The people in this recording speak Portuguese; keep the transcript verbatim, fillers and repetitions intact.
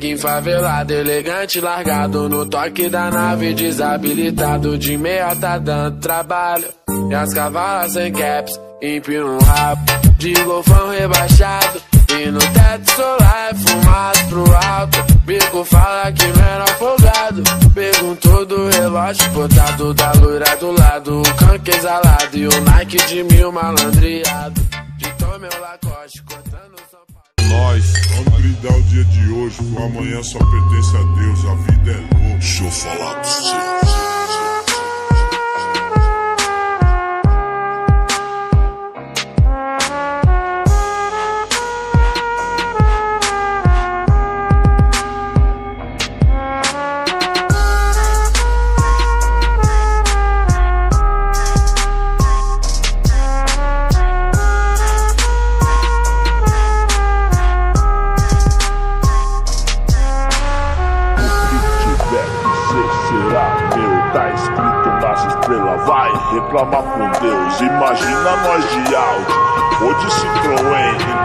Neguinho favelado, elegante, largado no toque da nave, desabilitado de meia tá dando trabalho. E as cavalas sem caps, empina um rabo de golfão rebaixado. E no teto solar é fumado pro alto. Bico fala que menor folgado. Perguntou do relógio botado da loira do lado. O canque exalado e o Nike de mil malandreado. De tome o Lacoste cortando o São Paulo. Nós vamos brindar o dia de hoje, o amanhã só pertence a Deus, a vida é louca. Deixa eu falar pra você. Tá escrito nas estrelas, vai reclamar com Deus. Imagina nós de áudio ou de Citroën.